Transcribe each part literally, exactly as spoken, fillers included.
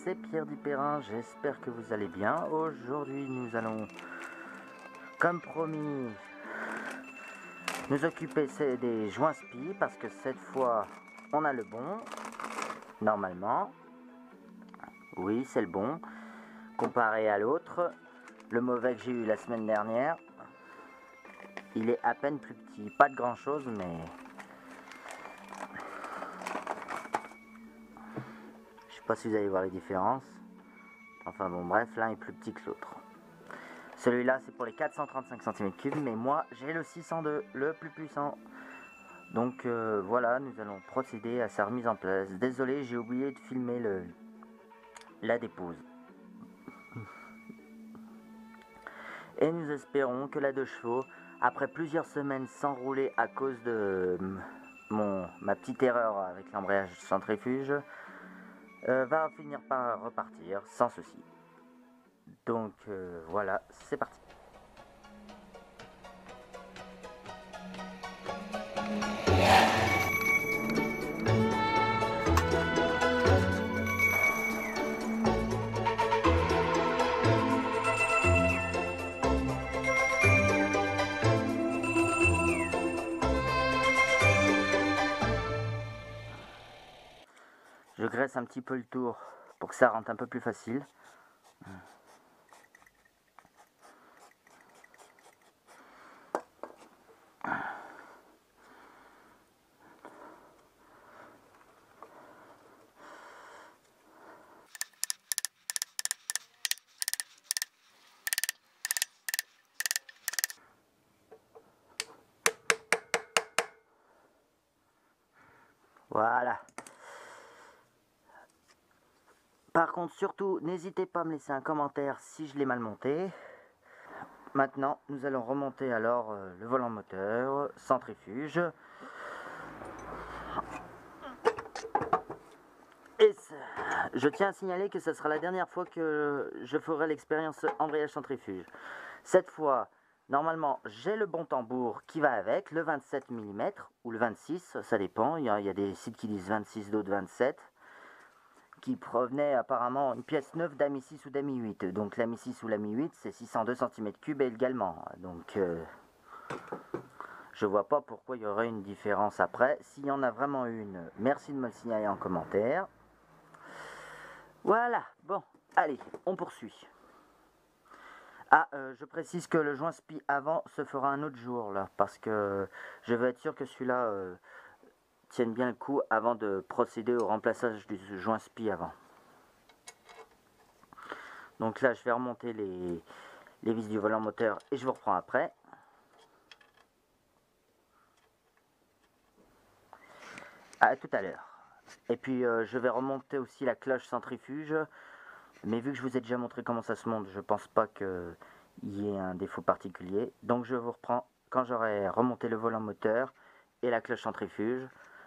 c'est Pierre Dupérin, j'espère que vous allez bien. Aujourd'hui nous allons, comme promis, nous occuper des joints spi parce que cette fois on a le bon, normalement. Oui, c'est le bon, comparé à l'autre, le mauvais que j'ai eu la semaine dernière. Il est à peine plus petit, pas de grand chose, mais je sais pas si vous allez voir les différences. Enfin bon, bref, l'un est plus petit que l'autre. Celui-là, c'est pour les quatre cent trente-cinq centimètres cubes, mais moi, j'ai le six cent deux, le plus puissant. Donc euh, voilà, nous allons procéder à sa remise en place. Désolé, j'ai oublié de filmer le, la dépose. Et nous espérons que la deux chevaux, après plusieurs semaines sans rouler à cause de mon, ma petite erreur avec l'embrayage centrifuge, euh, va finir par repartir sans souci. Donc euh, voilà, c'est parti. Je graisse un petit peu le tour pour que ça rentre un peu plus facile. Voilà. Par contre, surtout, n'hésitez pas à me laisser un commentaire si je l'ai mal monté. Maintenant, nous allons remonter alors euh, le volant moteur, centrifuge. Et je tiens à signaler que ce sera la dernière fois que je ferai l'expérience embrayage centrifuge. Cette fois, normalement, j'ai le bon tambour qui va avec, le vingt-sept millimètres ou le vingt-six, ça dépend. Il y a, il y a des sites qui disent vingt-six, d'autres vingt-sept. Qui provenait apparemment une pièce neuve d'Ami six ou d'Ami huit. Donc l'Ami six ou l'Ami huit, c'est six cent deux centimètres cubes également. Donc euh, je vois pas pourquoi il y aurait une différence après. S'il y en a vraiment une, merci de me le signaler en commentaire. Voilà, bon, allez, on poursuit. Ah, euh, je précise que le joint spi avant se fera un autre jour, là, parce que je veux être sûr que celui-là euh, tienne bien le coup avant de procéder au remplaçage du joint spi avant. Donc là, je vais remonter les, les vis du volant moteur et je vous reprends après. À tout à l'heure. Et puis, euh, je vais remonter aussi la cloche centrifuge. Mais vu que je vous ai déjà montré comment ça se monte, je pense pas qu'il y ait un défaut particulier. Donc, je vous reprends quand j'aurai remonté le volant moteur et la cloche centrifuge.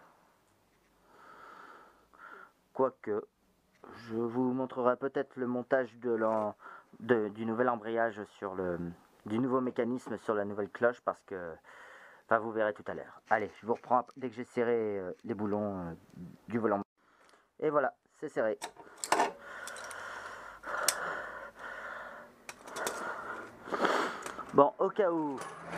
Quoique, je vous montrerai peut-être le montage de de, du nouvel embrayage sur le... du nouveau mécanisme sur la nouvelle cloche parce que... Enfin, vous verrez tout à l'heure. Allez, je vous reprends dès que j'ai serré euh, les boulons euh, du volant. Et voilà, c'est serré. Bon, au cas où...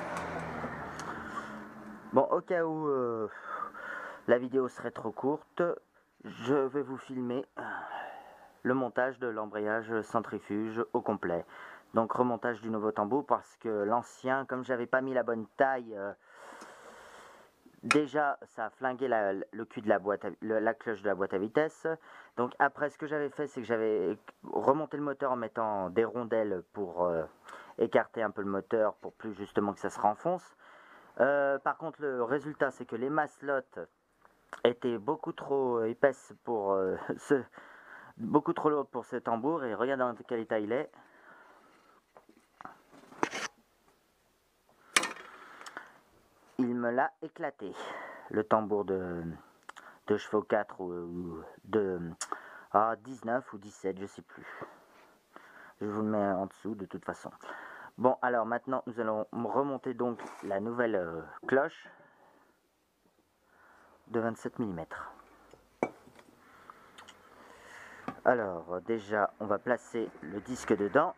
Bon, au cas où euh, la vidéo serait trop courte, je vais vous filmer le montage de l'embrayage centrifuge au complet. Donc, remontage du nouveau tambour parce que l'ancien, comme j'avais pas mis la bonne taille... Euh, Déjà, ça a flingué la, le cul de la boîte, à, le, la cloche de la boîte à vitesse. Donc après, ce que j'avais fait, c'est que j'avais remonté le moteur en mettant des rondelles pour euh, écarter un peu le moteur, pour plus justement que ça se renfonce. Euh, par contre, le résultat, c'est que les maslottes étaient beaucoup trop épaisses pour euh, ce, beaucoup trop lourdes pour ce tambour. Et regardez dans quel état il est. Il me l'a éclaté, le tambour de, de chevaux quatre ou, ou de ah, dix-neuf ou dix-sept, je sais plus. Je vous le mets en dessous de toute façon. Bon, alors maintenant, nous allons remonter donc la nouvelle euh, cloche de vingt-sept millimètres. Alors déjà on va placer le disque dedans.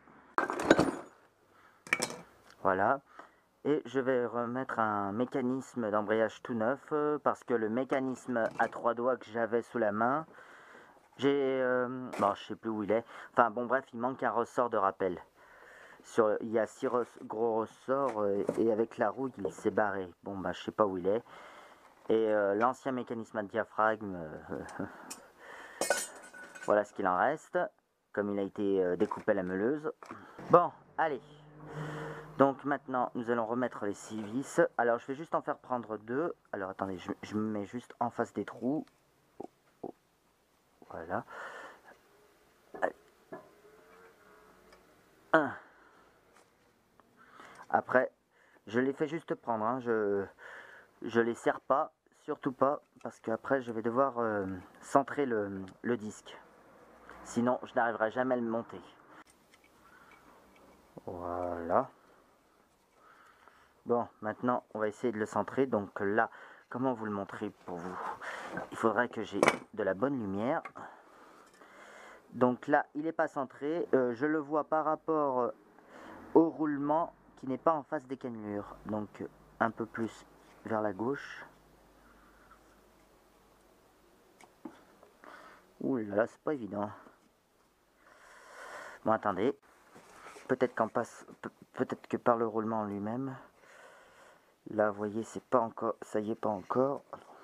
Voilà. Et je vais remettre un mécanisme d'embrayage tout neuf euh, parce que le mécanisme à trois doigts que j'avais sous la main, j'ai... Euh, bon, je sais plus où il est. Enfin bon bref, il manque un ressort de rappel. Sur, il y a six res, gros ressorts euh, et avec la roue il s'est barré. Bon bah je sais pas où il est. Et euh, l'ancien mécanisme à diaphragme, euh, voilà ce qu'il en reste. Comme il a été euh, découpé à la meuleuse. Bon, allez. Donc maintenant, nous allons remettre les six vis. Alors, je vais juste en faire prendre deux. Alors, attendez, je, je me mets juste en face des trous. Oh, oh. Voilà. Allez. Un. Après, je les fais juste prendre. Hein. Je je les serre pas, surtout pas, parce qu'après, je vais devoir euh, centrer le, le disque. Sinon, je n'arriverai jamais à le monter. Voilà. Bon, maintenant, on va essayer de le centrer. Donc là, comment vous le montrer pour vous? Il faudrait que j'ai de la bonne lumière. Donc là, il n'est pas centré. Euh, je le vois par rapport au roulement qui n'est pas en face des cannelures. Donc un peu plus vers la gauche. Ouh là là, c'est pas évident. Bon, attendez. Peut-être qu'en passe, peut-être que par le roulement en lui-même. Là, vous voyez, c'est pas encore, ça y est pas encore.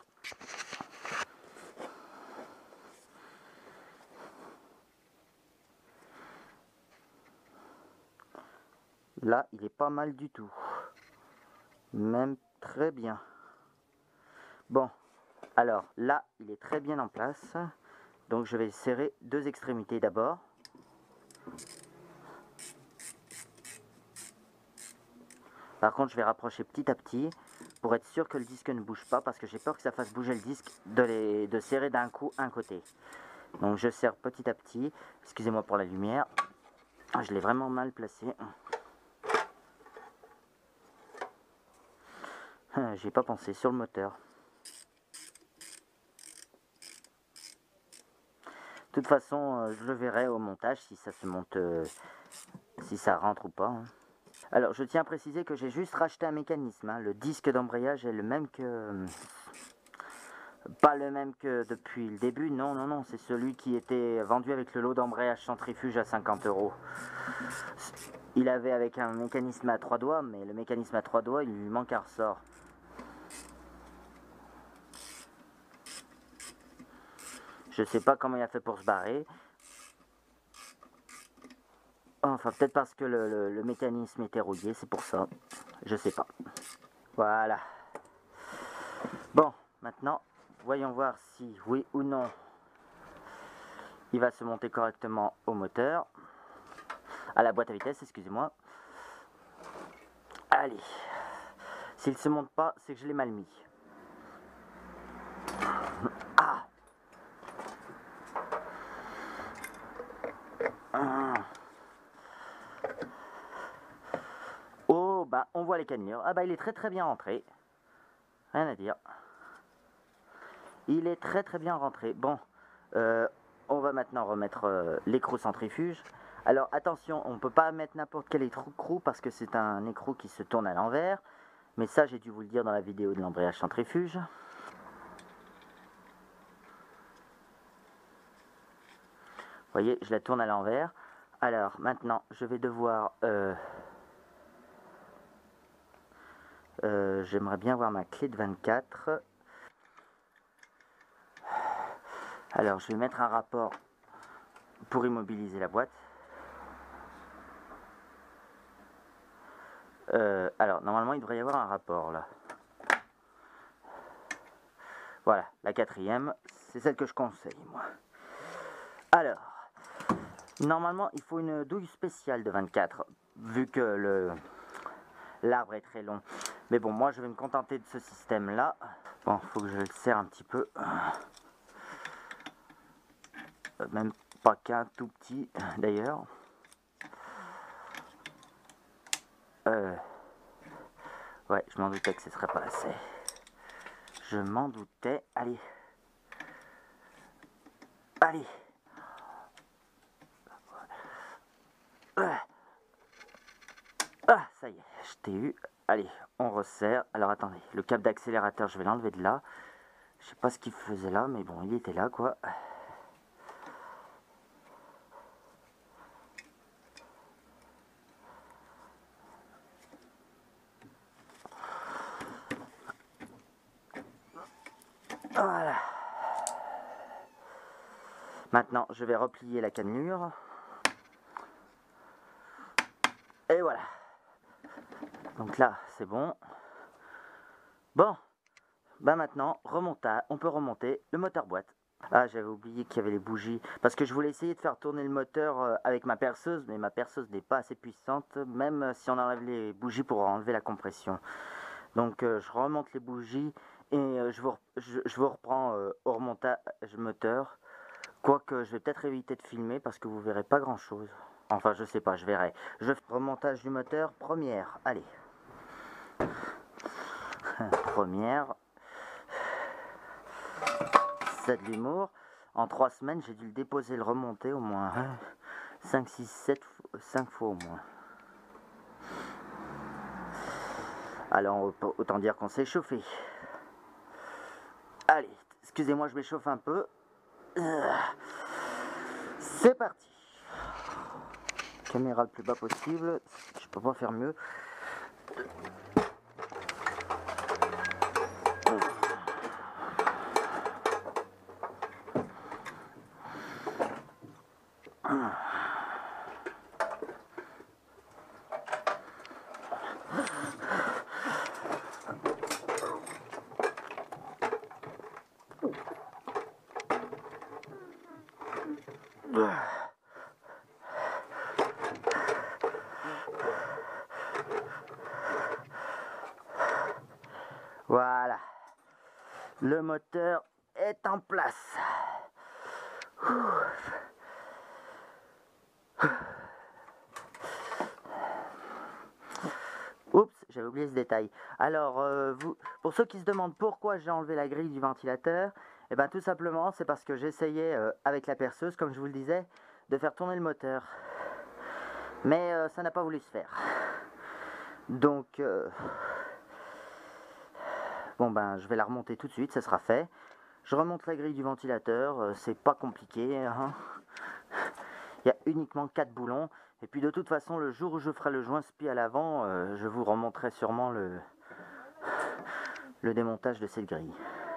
Là, il est pas mal du tout. Même très bien. Bon, alors là, il est très bien en place. Donc je vais serrer deux extrémités d'abord. Par contre, je vais rapprocher petit à petit pour être sûr que le disque ne bouge pas parce que j'ai peur que ça fasse bouger le disque de, les, de serrer d'un coup un côté. Donc je serre petit à petit. Excusez-moi pour la lumière. Je l'ai vraiment mal placé. J'ai pas pensé sur le moteur. De toute façon, je le verrai au montage si ça se monte, euh, si ça rentre ou pas. Hein. Alors, je tiens à préciser que j'ai juste racheté un mécanisme. Hein. Le disque d'embrayage est le même que... Pas le même que depuis le début, non, non, non. C'est celui qui était vendu avec le lot d'embrayage centrifuge à cinquante euros. Il avait avec un mécanisme à trois doigts, mais le mécanisme à trois doigts, il lui manque un ressort. Je sais pas comment il a fait pour se barrer. Enfin, peut-être parce que le, le, le mécanisme était rouillé, c'est pour ça. Je sais pas. Voilà. Bon, maintenant, voyons voir si, oui ou non, il va se monter correctement au moteur. À la boîte à vitesse, excusez-moi. Allez. S'il se monte pas, c'est que je l'ai mal mis. Ah. Oh, bah, on voit les cannelures. Ah bah, il est très très bien rentré. Rien à dire. Il est très très bien rentré. Bon, euh, on va maintenant remettre euh, l'écrou centrifuge. Alors attention, on ne peut pas mettre n'importe quel écrou parce que c'est un écrou qui se tourne à l'envers. Mais ça, j'ai dû vous le dire dans la vidéo de l'embrayage centrifuge. Vous voyez, je la tourne à l'envers. Alors maintenant, je vais devoir... Euh, euh, J'aimerais bien voir ma clé de vingt-quatre. Alors, je vais mettre un rapport pour immobiliser la boîte. Euh, alors, normalement, il devrait y avoir un rapport, là. Voilà, la quatrième, c'est celle que je conseille, moi. Alors, normalement, il faut une douille spéciale de vingt-quatre, vu que le l'arbre est très long. Mais bon, moi, je vais me contenter de ce système-là. Bon, il faut que je le serre un petit peu. Euh, même pas qu'un tout petit, d'ailleurs. Euh, ouais, je m'en doutais que ce serait pas assez. Je m'en doutais. Allez. Allez. Ah, ça y est, je t'ai eu. Allez, on resserre. Alors attendez, le câble d'accélérateur, je vais l'enlever de là. Je sais pas ce qu'il faisait là, mais bon, il était là, quoi. Voilà. Maintenant, je vais replier la cannelure. Et voilà. Donc là, c'est bon. Bon. Bah maintenant, remonta, on peut remonter le moteur boîte. Ah, j'avais oublié qu'il y avait les bougies. Parce que je voulais essayer de faire tourner le moteur avec ma perceuse, mais ma perceuse n'est pas assez puissante, même si on enlève les bougies pour enlever la compression. Donc euh, je remonte les bougies et euh, je, vous, je, je vous reprends euh, au remontage moteur. Quoique je vais peut-être éviter de filmer parce que vous verrez pas grand chose. Enfin je sais pas, je verrai. Je fais remontage du moteur, première, allez. Première. C'est de l'humour. En trois semaines j'ai dû le déposer, le remonter au moins cinq, six, sept, cinq fois au moins. Alors autant dire qu'on s'est chauffé. Allez, excusez-moi, je m'échauffe un peu. C'est parti. Caméra le plus bas possible. Je peux pas faire mieux. Voilà, le moteur est en place. Oups, j'avais oublié ce détail. Alors, euh, vous, pour ceux qui se demandent pourquoi j'ai enlevé la grille du ventilateur, eh ben tout simplement, c'est parce que j'essayais euh, avec la perceuse, comme je vous le disais, de faire tourner le moteur. Mais euh, ça n'a pas voulu se faire. Donc, euh, bon ben, je vais la remonter tout de suite, ça sera fait. Je remonte la grille du ventilateur, euh, c'est pas compliqué. Hein. Il y a uniquement quatre boulons. Et puis de toute façon, le jour où je ferai le joint spi à l'avant, euh, je vous remonterai sûrement le, le démontage de cette grille.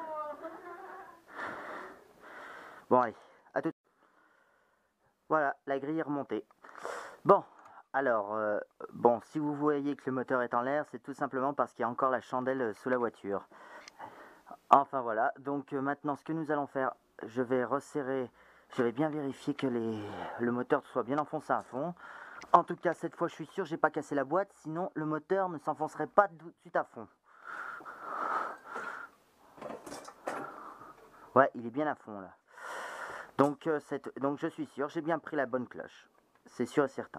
Bon allez, à tout. Voilà, la grille est remontée. Bon, alors, euh, bon, si vous voyez que le moteur est en l'air, c'est tout simplement parce qu'il y a encore la chandelle sous la voiture. Enfin voilà, donc euh, maintenant ce que nous allons faire, je vais resserrer, je vais bien vérifier que les, le moteur soit bien enfoncé à fond. En tout cas, cette fois, je suis sûr, j'ai pas cassé la boîte, sinon le moteur ne s'enfoncerait pas tout de suite à fond. Ouais, il est bien à fond là. Donc, euh, cette, donc je suis sûr, j'ai bien pris la bonne cloche. C'est sûr et certain.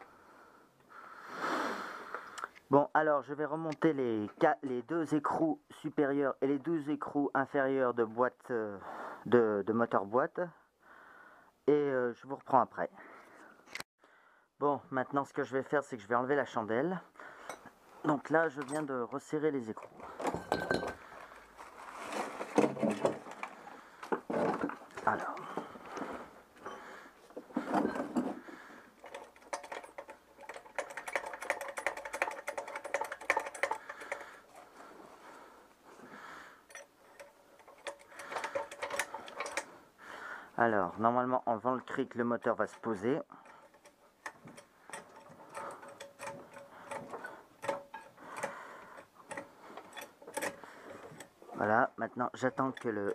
Bon, alors je vais remonter les, les deux écrous supérieurs et les deux écrous inférieurs de boîte euh, de, de moteur boîte. Et euh, je vous reprends après. Bon, maintenant ce que je vais faire, c'est que je vais enlever la chandelle. Donc là, je viens de resserrer les écrous. Alors. Alors, normalement, en levant le cric, le moteur va se poser. Voilà, maintenant j'attends que le...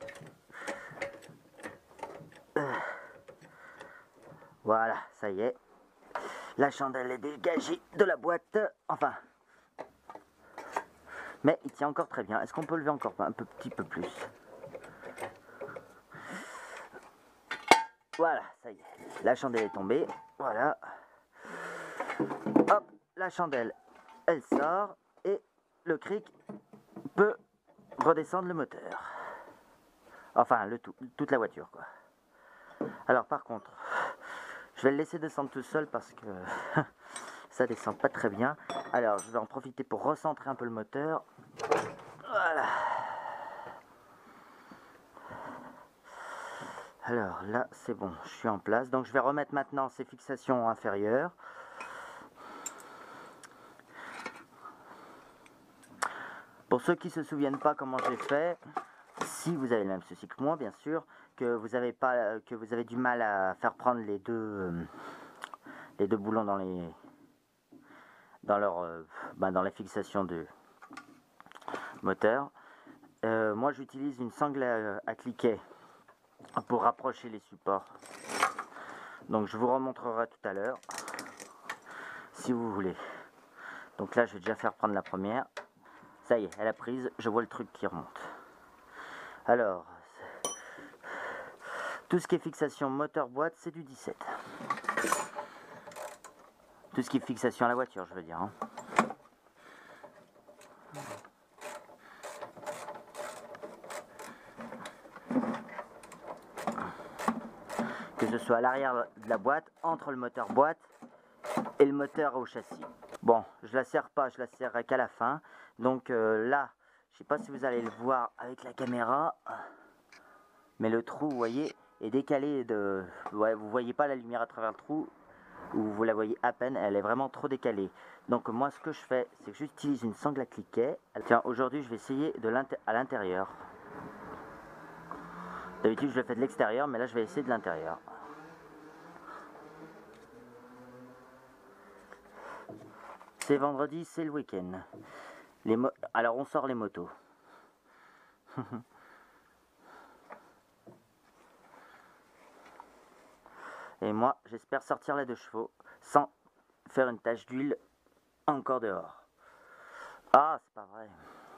Voilà, ça y est. La chandelle est dégagée de la boîte. Enfin. Mais il tient encore très bien. Est-ce qu'on peut lever encore un peu, petit peu plus? Voilà, ça y est. La chandelle est tombée. Voilà. Hop, la chandelle, elle sort. Et le cric peut redescendre le moteur. Enfin, le tout, toute la voiture, quoi. Alors, par contre, je vais le laisser descendre tout seul parce que ça descend pas très bien. Alors je vais en profiter pour recentrer un peu le moteur. Voilà. Alors là c'est bon, je suis en place. Donc je vais remettre maintenant ces fixations inférieures. Pour ceux qui ne se souviennent pas comment j'ai fait, si vous avez le même souci que moi bien sûr, que vous avez pas, que vous avez du mal à faire prendre les deux, euh, les deux boulons dans les, dans leur, euh, bah, dans la fixation de moteur, euh, moi j'utilise une sangle à, à cliquet pour rapprocher les supports. Donc je vous remontrerai tout à l'heure, si vous voulez. Donc là je vais déjà faire prendre la première. Ça y est, elle a prise, je vois le truc qui remonte. Alors, tout ce qui est fixation moteur-boîte, c'est du dix-sept. Tout ce qui est fixation à la voiture, je veux dire. Hein. Que ce soit à l'arrière de la boîte, entre le moteur-boîte et le moteur au châssis. Bon, je la serre pas, je la serrerai qu'à la fin. Donc euh, là, je sais pas si vous allez le voir avec la caméra, mais le trou, vous voyez, est décalé de... Ouais, vous voyez pas la lumière à travers le trou, ou vous la voyez à peine, elle est vraiment trop décalée. Donc moi, ce que je fais, c'est que j'utilise une sangle à cliquet. Tiens, aujourd'hui, je vais essayer de l'inté- à l'intérieur. D'habitude, je le fais de l'extérieur, mais là, je vais essayer de l'intérieur. C'est vendredi, c'est le week-end. Les mo- Alors, on sort les motos. Et moi, j'espère sortir la deux chevaux sans faire une tache d'huile encore dehors. Ah, c'est pas vrai.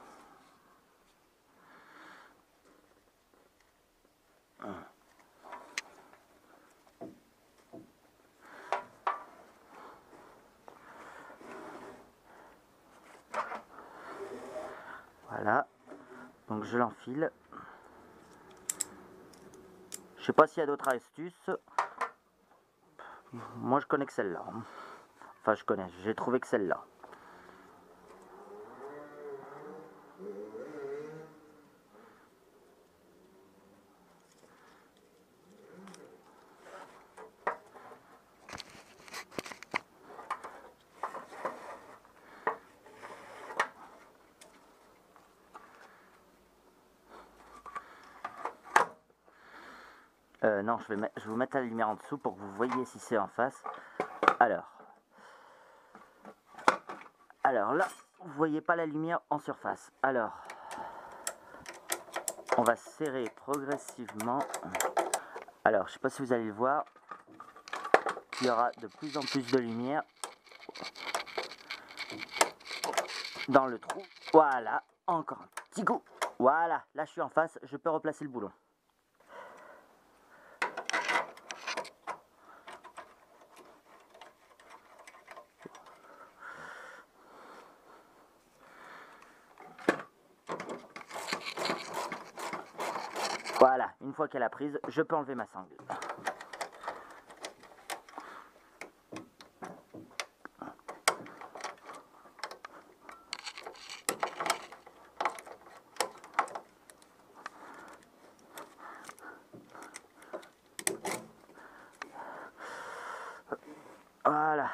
Voilà. Donc je l'enfile. Je sais pas s'il y a d'autres astuces. Moi, je connais que celle-là. Enfin, je connais. J'ai trouvé que celle-là. Euh, non, je vais, mettre, je vais vous mettre la lumière en dessous pour que vous voyez si c'est en face. Alors. Alors là, vous voyez pas la lumière en surface. Alors, on va serrer progressivement. Alors, je sais pas si vous allez le voir. Il y aura de plus en plus de lumière dans le trou. Voilà, encore un petit coup. Voilà, là je suis en face, je peux replacer le boulon. Voilà, une fois qu'elle a prise, je peux enlever ma sangle. Voilà.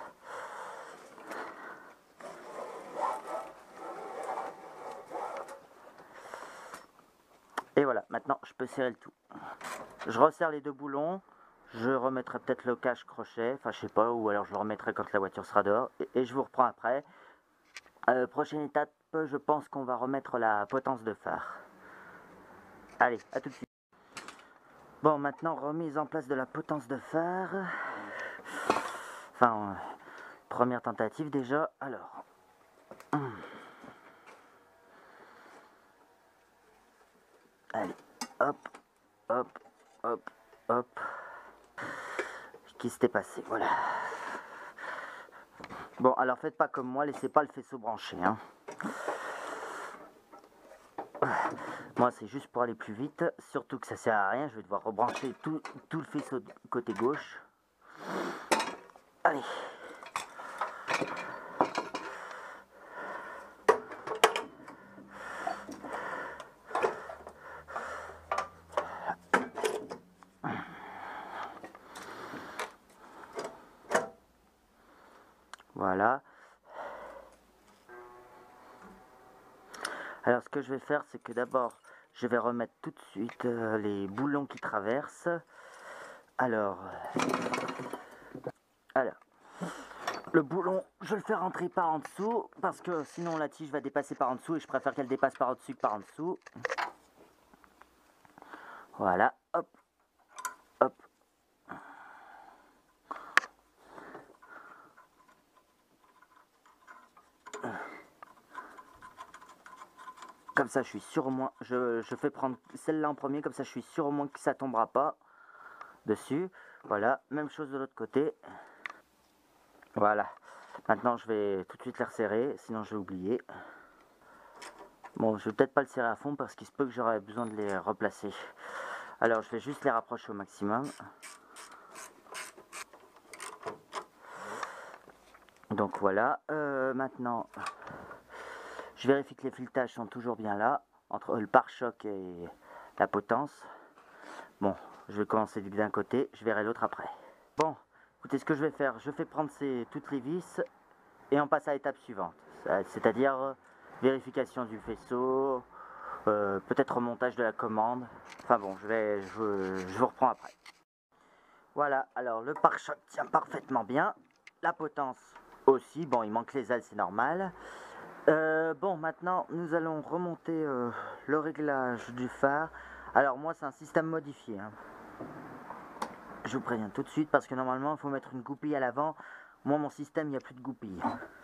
Et voilà, maintenant je peux serrer le tout. Je resserre les deux boulons. Je remettrai peut-être le cache-crochet, enfin je sais pas, ou alors je le remettrai quand la voiture sera dehors. Et, et je vous reprends après. Euh, prochaine étape, je pense qu'on va remettre la potence de phare. Allez, à tout de suite. Bon, maintenant remise en place de la potence de phare. Enfin, euh, première tentative déjà. Alors. Hum. Allez, hop, hop, hop, hop. Qu'est-ce qui s'était passé? Voilà. Bon, alors faites pas comme moi, laissez pas le faisceau branché. Hein. Moi, c'est juste pour aller plus vite. Surtout que ça sert à rien. Je vais devoir rebrancher tout, tout le faisceau côté gauche. Allez. Voilà. Alors ce que je vais faire, c'est que d'abord, je vais remettre tout de suite euh, les boulons qui traversent. Alors, alors, le boulon, je le fais rentrer par en dessous, parce que sinon la tige va dépasser par en dessous, et je préfère qu'elle dépasse par au-dessus que par en dessous. Voilà, hop, hop. Comme ça, je suis sûr au moins, je, je fais prendre celle-là en premier, comme ça je suis sûr au moins que ça tombera pas dessus. Voilà, même chose de l'autre côté. Voilà, maintenant je vais tout de suite les resserrer, sinon je vais oublier. Bon, je vais peut-être pas le serrer à fond parce qu'il se peut que j'aurai besoin de les replacer. Alors je vais juste les rapprocher au maximum. Donc voilà, euh, maintenant je vérifie que les filetages sont toujours bien là, entre le pare-choc et la potence. Bon, je vais commencer d'un côté, je verrai l'autre après. Bon, écoutez, ce que je vais faire, je fais prendre ces, toutes les vis et on passe à l'étape suivante. C'est-à-dire euh, vérification du faisceau, euh, peut-être remontage de la commande. Enfin bon, je, vais, je, je vous reprends après. Voilà, alors le pare-choc tient parfaitement bien. La potence aussi, bon il manque les ailes, c'est normal. Euh, bon, maintenant nous allons remonter euh, le réglage du phare. Alors moi c'est un système modifié, hein. Je vous préviens tout de suite parce que normalement il faut mettre une goupille à l'avant. Moi mon système il n'y a plus de goupille.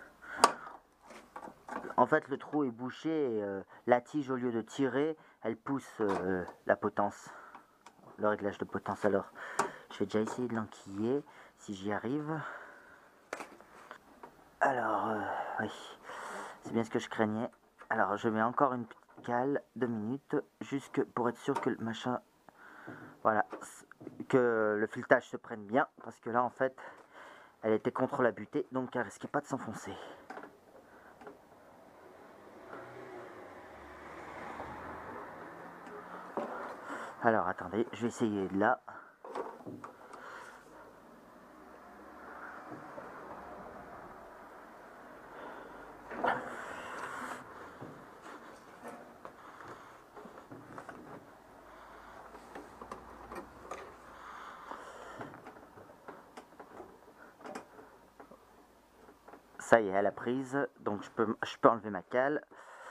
En fait le trou est bouché et euh, la tige au lieu de tirer, elle pousse euh, la potence. Le réglage de potence. Alors je vais déjà essayer de l'enquiller si j'y arrive. Alors euh, oui, c'est bien ce que je craignais. Alors je mets encore une petite cale, deux minutes, juste pour être sûr que le machin, voilà, que le filetage se prenne bien, parce que là en fait, elle était contre la butée, donc elle risquait pas de s'enfoncer. Alors attendez, je vais essayer de là. Ça y est, elle a prise, donc je peux, je peux enlever ma cale.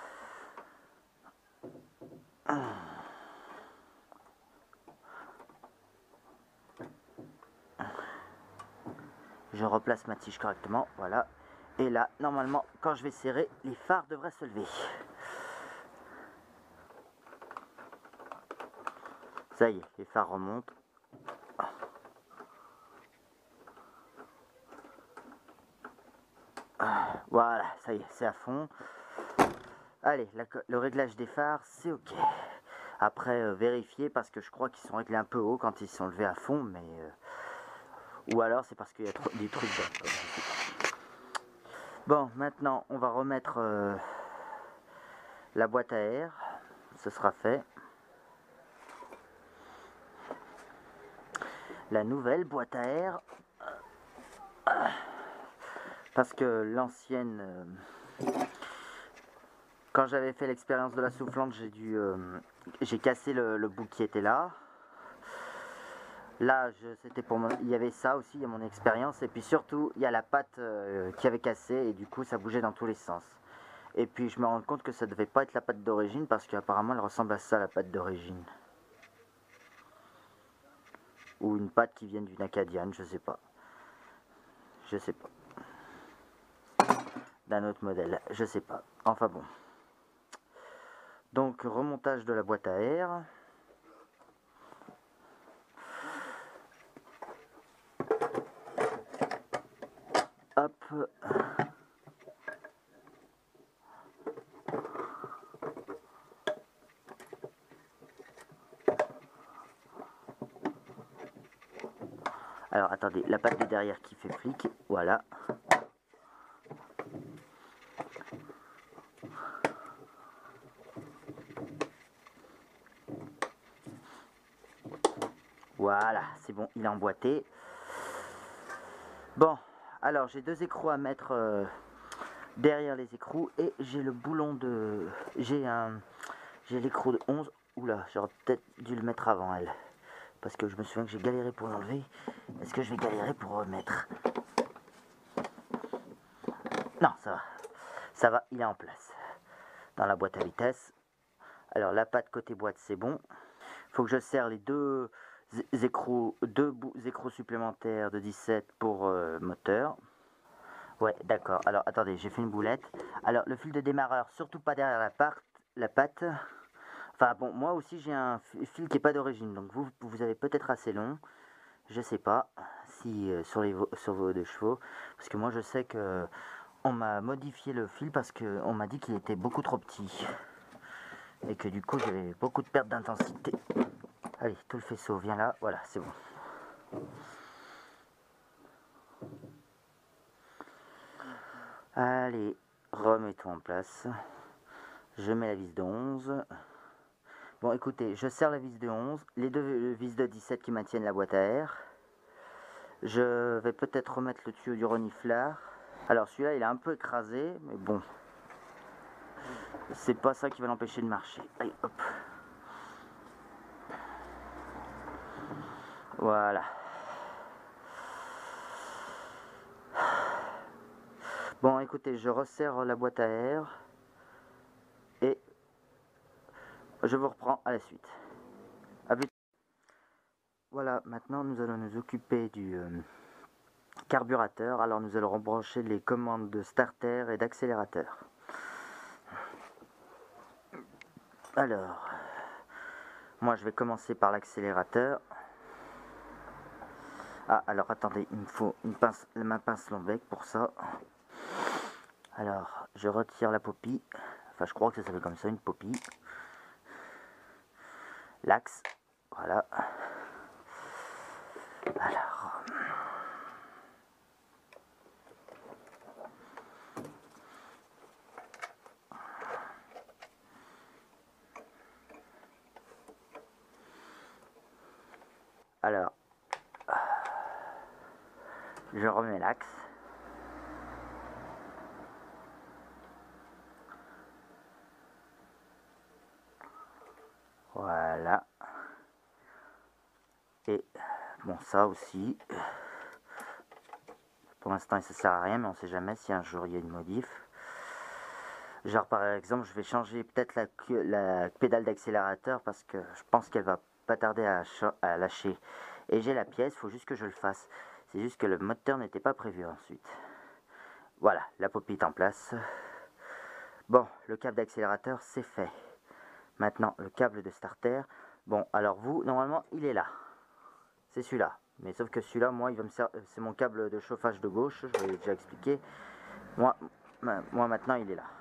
Je replace ma tige correctement, voilà. Et là, normalement, quand je vais serrer, les phares devraient se lever. Ça y est, les phares remontent. Voilà, ça y est, c'est à fond. Allez, la, le réglage des phares, c'est ok. Après, euh, vérifier parce que je crois qu'ils sont réglés un peu haut quand ils sont levés à fond, mais... Euh, ou alors c'est parce qu'il y a trop, des trucs dedans. Bon, maintenant, on va remettre euh, la boîte à air. Ce sera fait. La nouvelle boîte à air. Parce que l'ancienne... Euh, quand j'avais fait l'expérience de la soufflante, j'ai dû... Euh, j'ai cassé le, le bout qui était là. Là, c'était pour mon, il y avait ça aussi à mon expérience, et puis surtout, il y a la patte euh, qui avait cassé, et du coup, ça bougeait dans tous les sens. Et puis, je me rends compte que ça devait pas être la patte d'origine, parce qu'apparemment, elle ressemble à ça, la patte d'origine. Ou une patte qui vient d'une acadienne, je sais pas. Je sais pas. D'un autre modèle, je sais pas. Enfin bon. Donc, remontage de la boîte à air. Hop. Alors, attendez, la patte de derrière qui fait flic, voilà. Voilà, c'est bon, il est emboîté. Bon, alors j'ai deux écrous à mettre euh, derrière les écrous et j'ai le boulon de... J'ai un... J'ai l'écrou de onze. Oula, j'aurais peut-être dû le mettre avant elle. Parce que je me souviens que j'ai galéré pour l'enlever. Est-ce que je vais galérer pour remettre? Non, ça va. Ça va, il est en place. Dans la boîte à vitesse. Alors la patte côté boîte, c'est bon. Il faut que je serre les deux écrous, deux écrous supplémentaires de dix-sept pour euh, moteur. Ouais, d'accord. Alors, attendez, j'ai fait une boulette. Alors, le fil de démarreur, surtout pas derrière la, part, la patte. Enfin, bon, moi aussi, j'ai un fil qui n'est pas d'origine. Donc, vous, vous avez peut-être assez long. Je sais pas si euh, sur, les, sur vos deux chevaux. Parce que moi, je sais que on m'a modifié le fil parce qu'on m'a dit qu'il était beaucoup trop petit. Et que du coup, j'avais beaucoup de perte d'intensité. Allez, tout le faisceau, viens là. Voilà, c'est bon. Allez, remets-toi en place. Je mets la vis de onze. Bon, écoutez, je serre la vis de onze. Les deux vis de dix-sept qui maintiennent la boîte à air. Je vais peut-être remettre le tuyau du reniflard. Alors, celui-là, il est un peu écrasé, mais bon. C'est pas ça qui va l'empêcher de marcher. Allez, hop. Voilà. Bon, écoutez, je resserre la boîte à air. Et je vous reprends à la suite. À plus. Voilà, maintenant nous allons nous occuper du euh, carburateur. Alors nous allons rebrancher les commandes de starter et d'accélérateur. Alors, moi je vais commencer par l'accélérateur. Ah, alors attendez, il me faut une pince, ma pince Lombec pour ça. Alors, je retire la popie. Enfin, je crois que ça s'appelle comme ça, une popie. L'axe, voilà. Alors... Alors... Je remets l'axe. Voilà. Et bon, ça aussi. Pour l'instant, ça sert à rien, mais on sait jamais si un jour il y a une modif. Genre par exemple, je vais changer peut-être la, la pédale d'accélérateur parce que je pense qu'elle va pas tarder à, à lâcher. Et j'ai la pièce, il faut juste que je le fasse. C'est juste que le moteur n'était pas prévu ensuite. Voilà, la popie est en place. Bon, le câble d'accélérateur, c'est fait. Maintenant, le câble de starter. Bon, alors vous, normalement, il est là. C'est celui-là. Mais sauf que celui-là, moi, il va me servir. C'est mon câble de chauffage de gauche, je vous l'ai déjà expliqué. Moi, moi, maintenant, il est là.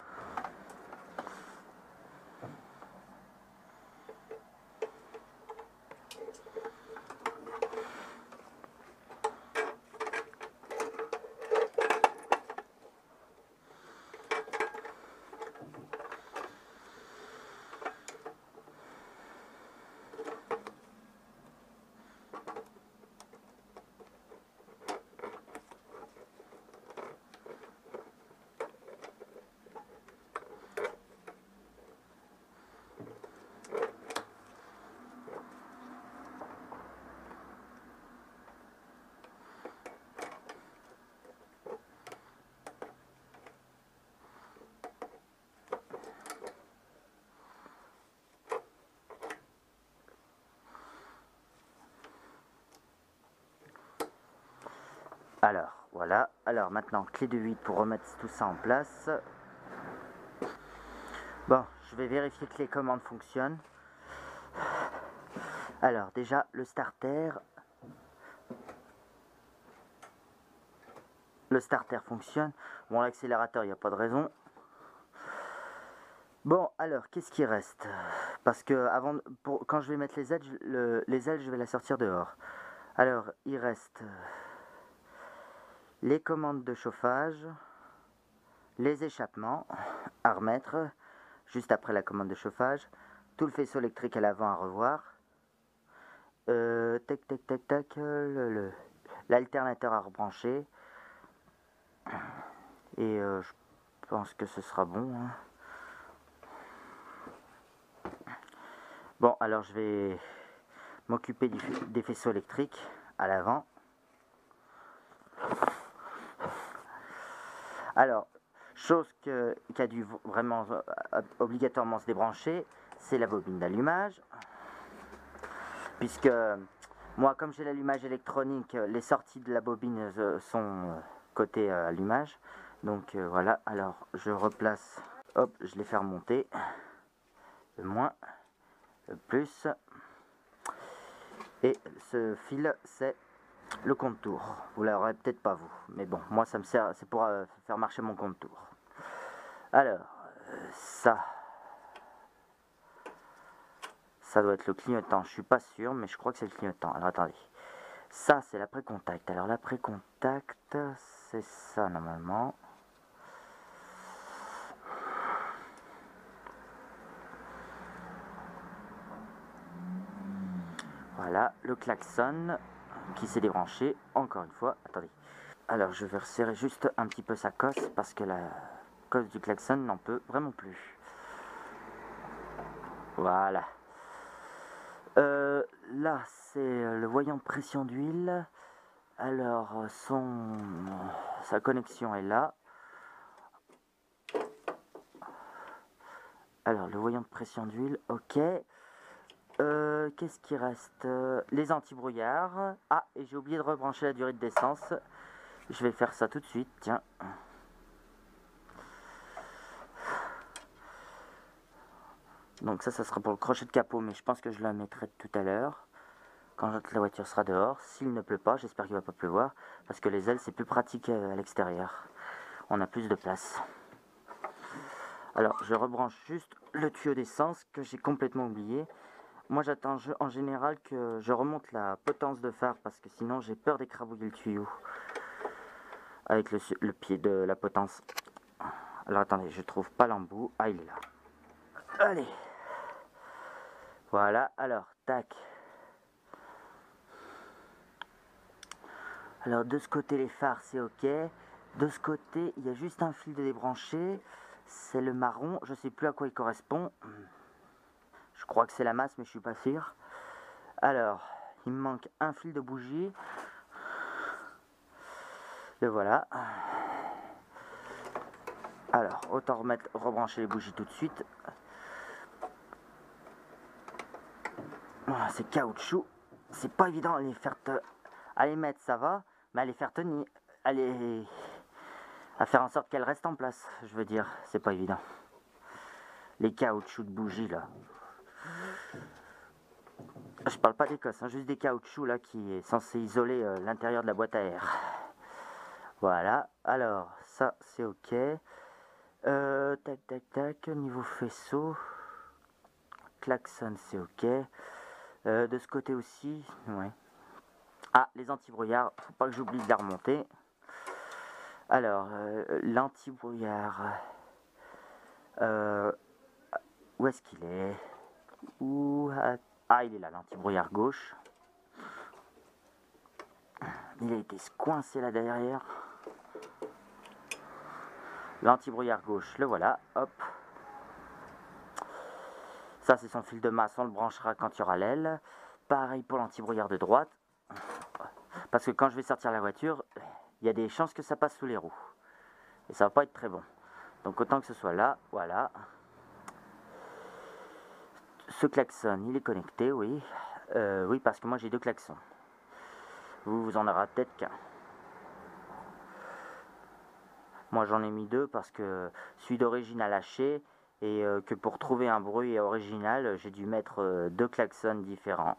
Alors, voilà. Alors, maintenant, clé de huit pour remettre tout ça en place. Bon, je vais vérifier que les commandes fonctionnent. Alors, déjà, le starter. Le starter fonctionne. Bon, l'accélérateur, il n'y a pas de raison. Bon, alors, qu'est-ce qui reste? Parce que avant, pour, quand je vais mettre les ailes, le, les ailes, je vais la sortir dehors. Alors, il reste les commandes de chauffage, les échappements à remettre, juste après la commande de chauffage, tout le faisceau électrique à l'avant à revoir, euh, tac tac tac tac, le, le, l'alternateur à rebrancher, Et euh, je pense que ce sera bon. Hein. Bon, alors je vais m'occuper des faisceaux électriques à l'avant. Alors, chose que, qui a dû vraiment euh, obligatoirement se débrancher, c'est la bobine d'allumage. Puisque moi, comme j'ai l'allumage électronique, les sorties de la bobine euh, sont euh, côté euh, allumage. Donc euh, voilà, alors je replace, hop, je les fais remonter. Le moins, le plus. Et ce fil, c'est le compte-tour. Vous l'aurez peut-être pas vous, mais bon, moi ça me sert, c'est pour euh, faire marcher mon compte-tour. Alors, euh, ça, ça doit être le clignotant. Je suis pas sûr, mais je crois que c'est le clignotant. Alors attendez, ça c'est l'après-contact. Alors l'après-contact, c'est ça normalement. Voilà, le klaxon qui s'est débranché, encore une fois, attendez. Alors je vais resserrer juste un petit peu sa cosse, parce que la cosse du klaxon n'en peut vraiment plus. Voilà. Euh, là, c'est le voyant de pression d'huile. Alors, son, sa connexion est là. Alors, le voyant de pression d'huile, ok. Euh, Qu'est-ce qui reste? Les anti-brouillards. Ah, et j'ai oublié de rebrancher la durée d'essence. Je vais faire ça tout de suite, tiens. Donc ça, ça sera pour le crochet de capot, mais je pense que je la mettrai tout à l'heure. Quand la voiture sera dehors. S'il ne pleut pas, j'espère qu'il ne va pas pleuvoir. Parce que les ailes, c'est plus pratique à l'extérieur. On a plus de place. Alors, je rebranche juste le tuyau d'essence que j'ai complètement oublié. Moi, j'attends en général que je remonte la potence de phare parce que sinon, j'ai peur d'écrabouiller le tuyau avec le, le pied de la potence. Alors, attendez, je trouve pas l'embout. Ah, il est là. Allez. Voilà, alors, tac. Alors, de ce côté, les phares, c'est ok. De ce côté, il y a juste un fil de débranché. C'est le marron. Je sais plus à quoi il correspond. Je crois que c'est la masse, mais je suis pas sûr. Alors, il me manque un fil de bougie. Le voilà. Alors, autant remettre, rebrancher les bougies tout de suite. C'est caoutchouc. C'est pas évident à les faire te... à les mettre, ça va, mais à les faire tenir, à les... à faire en sorte qu'elles restent en place. Je veux dire, c'est pas évident. Les caoutchoucs de bougies là. Je parle pas d'Écosse, hein, juste des caoutchoucs là qui est censé isoler euh, l'intérieur de la boîte à air. Voilà, alors ça c'est ok. Euh, tac tac tac, niveau faisceau. Klaxon c'est ok. Euh, de ce côté aussi, ouais. Ah, les anti-brouillards, faut pas que j'oublie de la remonter. Alors, euh, l'anti-brouillard. Euh, où est-ce qu'il est? Où a... Ah, il est là, l'anti-brouillard gauche. Il a été coincé là derrière. L'anti-brouillard gauche, le voilà, hop. Ça, c'est son fil de masse, on le branchera quand il y aura l'aile. Pareil pour l'anti-brouillard de droite. Parce que quand je vais sortir la voiture, il y a des chances que ça passe sous les roues. Et ça va pas être très bon. Donc autant que ce soit là, voilà. Ce klaxon, il est connecté, oui. Euh, oui, parce que moi j'ai deux klaxons. Vous, vous en aurez peut-être qu'un. Moi j'en ai mis deux parce que celui d'origine a lâché. Et euh, que pour trouver un bruit original, j'ai dû mettre euh, deux klaxons différents.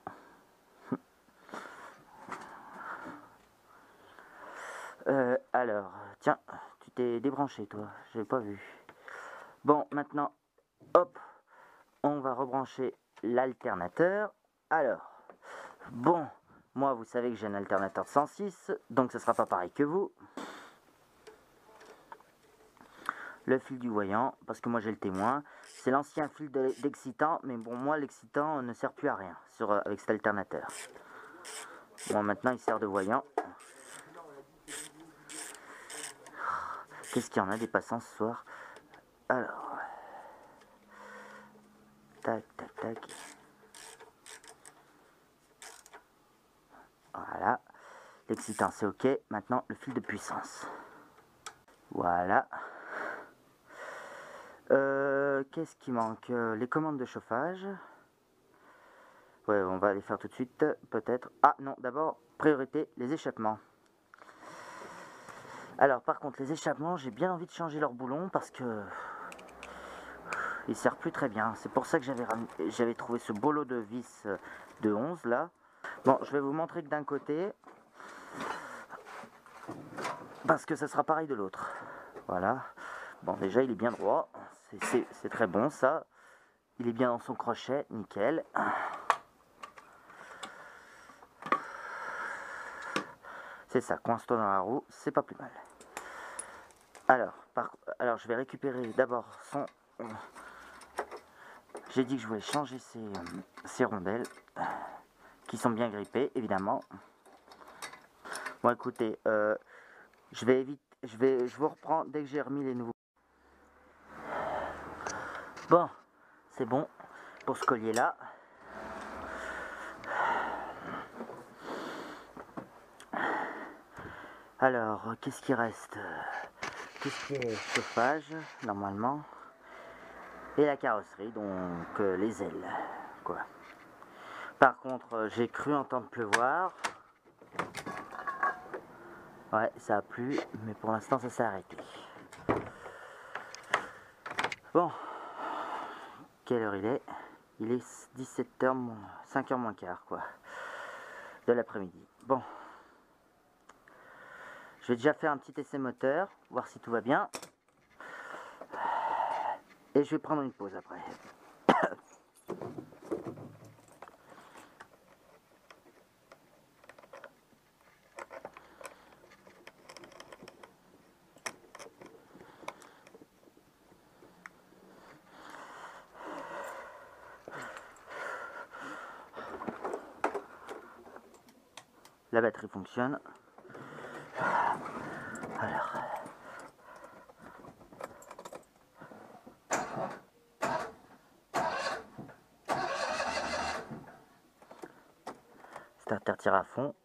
euh, alors, tiens, tu t'es débranché toi, j'ai pas vu. Bon, maintenant, hop, on va rebrancher l'alternateur. Alors, bon, moi vous savez que j'ai un alternateur de cent six, donc ce sera pas pareil que vous. Le fil du voyant, parce que moi j'ai le témoin. C'est l'ancien fil d'excitant, mais bon, moi l'excitant ne sert plus à rien sur, avec cet alternateur. Bon, maintenant il sert de voyant. Qu'est-ce qu'il y en a des passants ce soir? Alors, tac, tac, tac. Voilà, l'excitant c'est ok. Maintenant le fil de puissance. Voilà. Euh, Qu'est-ce qui manque? Les commandes de chauffage. Ouais, on va les faire tout de suite, peut-être. Ah non, d'abord, priorité, les échappements. Alors, par contre, les échappements, j'ai bien envie de changer leur boulon parce que ils servent plus très bien. C'est pour ça que j'avais ram... j'avais trouvé ce beau lot de vis de onze là. Bon, je vais vous montrer que d'un côté, parce que ça sera pareil de l'autre. Voilà. Bon, déjà, il est bien droit. C'est très bon, ça. Il est bien dans son crochet, nickel. C'est ça, coince-toi dans la roue, c'est pas plus mal. Alors, par, alors je vais récupérer d'abord son... J'ai dit que je voulais changer ces, ces rondelles, qui sont bien grippées, évidemment. Bon, écoutez, euh, je vais éviter... Je, vais, je vous reprends dès que j'ai remis les nouveaux. Bon, c'est bon pour ce collier-là. Alors, qu'est-ce qui reste? Tout ce qui est chauffage, normalement. Et la carrosserie, donc euh, les ailes, quoi. Par contre, euh, j'ai cru entendre pleuvoir. Ouais, ça a plu, mais pour l'instant, ça s'est arrêté. Bon. Quelle heure il est? Il est dix-sept heures, cinq heures moins quart, quoi. De l'après-midi. Bon. Je vais déjà faire un petit essai moteur, voir si tout va bien. Et je vais prendre une pause après. La batterie fonctionne. Alors. Starter tire à fond.